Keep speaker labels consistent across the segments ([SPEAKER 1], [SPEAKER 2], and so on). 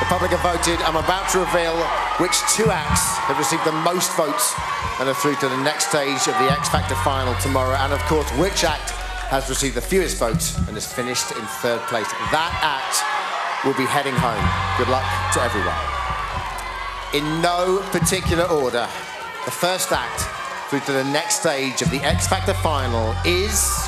[SPEAKER 1] The public have voted. I'm about to reveal which two acts have received the most votes and are through to the next stage of the X Factor final tomorrow, and of course, which act has received the fewest votes and has finished in third place. That act will be heading home. Good luck to everyone. In no particular order, the first act through to the next stage of the X Factor final is...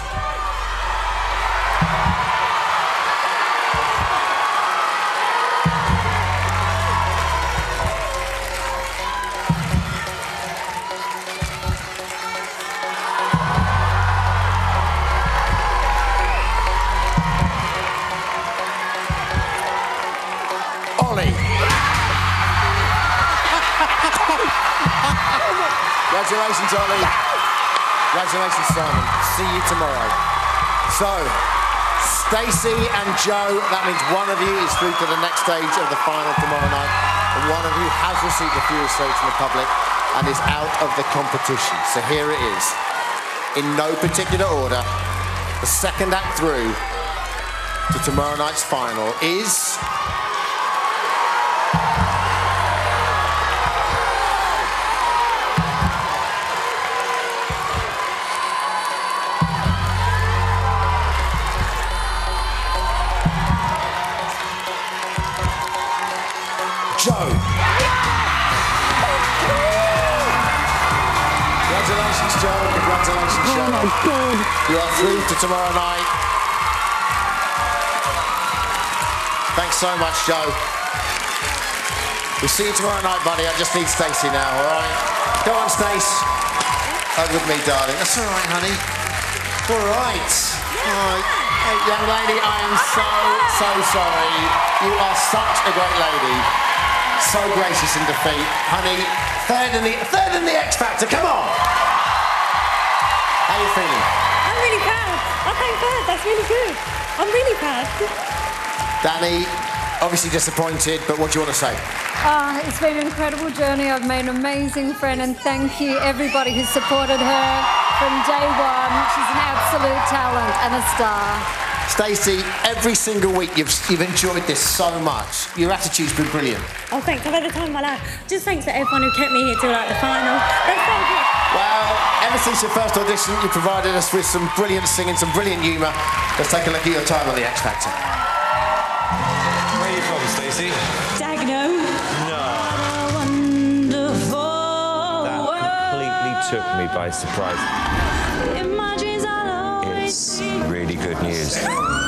[SPEAKER 1] Ollie. Congratulations, Ollie. Congratulations, Simon. See you tomorrow. So, Stacey and Joe, that means one of you is through to the next stage of the final tomorrow night, and one of you has received the fewest votes from the public and is out of the competition. So here it is. In no particular order, the second act through to tomorrow night's final is... Joe. Congratulations, Joe. Congratulations, Joe. Oh my God. You are through to tomorrow night. Thanks so much, Joe. We'll see you tomorrow night, buddy. I just need Stacey now, all right? Go on, Stace. Hug with me, darling. That's all right, honey. All right. All right. Hey, young lady, I am so sorry. You are such a great lady. So gracious in defeat. Honey, third in the X Factor, come on! How are you feeling?
[SPEAKER 2] I'm really proud. I came third, that's really good. I'm really proud.
[SPEAKER 1] Danny, obviously disappointed, but what do you want to say?
[SPEAKER 2] It's been an incredible journey. I've made an amazing friend, and thank you everybody who supported her from day one. She's an absolute talent and a star.
[SPEAKER 1] Stacey, every single week you've enjoyed this so much. Your attitude's been brilliant.
[SPEAKER 2] Oh, thanks. I've had the time of my life. Just thanks to everyone who kept me here till like the final. That's so good.
[SPEAKER 1] Well, ever since your first audition, you provided us with some brilliant singing, some brilliant humour. Let's take a look at your time on the X Factor.
[SPEAKER 3] Where are you from, Stacey?
[SPEAKER 2] Dagno.
[SPEAKER 3] No.
[SPEAKER 2] Wonderful.
[SPEAKER 3] That completely took me by surprise. It's really good news.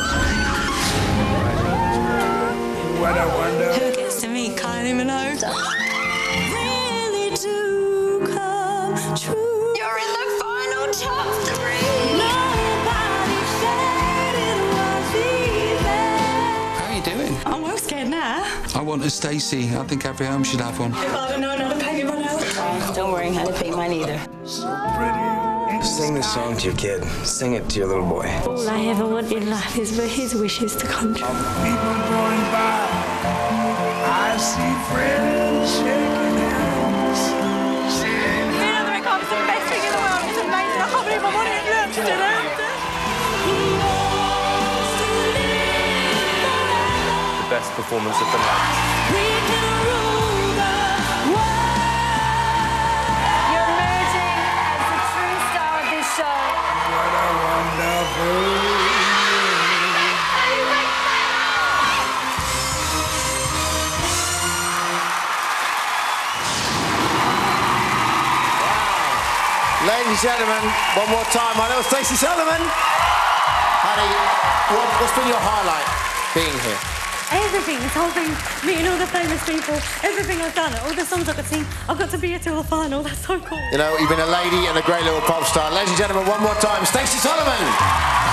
[SPEAKER 4] What a wonder.
[SPEAKER 2] Who gets to meet Kylie Minogue? Really do come true. You're in the final top 3. Nobody said it was easy.
[SPEAKER 5] How are you doing?
[SPEAKER 2] I'm well scared now.
[SPEAKER 5] I want a Stacey. I think every home should have one.
[SPEAKER 2] If I don't know another Peggy Ronell. Don't worry, I didn't pick mine either.
[SPEAKER 4] So pretty.
[SPEAKER 6] Sing this song to your kid. Sing it to your little boy.
[SPEAKER 2] All I ever want in life is for his wishes to come true.
[SPEAKER 4] People going by. I see friends shaking hands. Saying,
[SPEAKER 2] The best thing in the world. It's amazing. I can't believe I'm on it. Look, still after.
[SPEAKER 3] The best performance of the night.
[SPEAKER 2] We can rule the world. You're emerging as the true star of this show.
[SPEAKER 4] what a wonderful.
[SPEAKER 1] Ladies and gentlemen, one more time, my little Stacey Solomon. Honey, what's been your highlight being here?
[SPEAKER 2] Everything, this whole thing, meeting all the famous people, everything I've done, all the songs I could sing, I've got to be here till the final. That's so cool.
[SPEAKER 1] You know, you've been a lady and a great little pop star. Ladies and gentlemen, one more time, Stacey Solomon.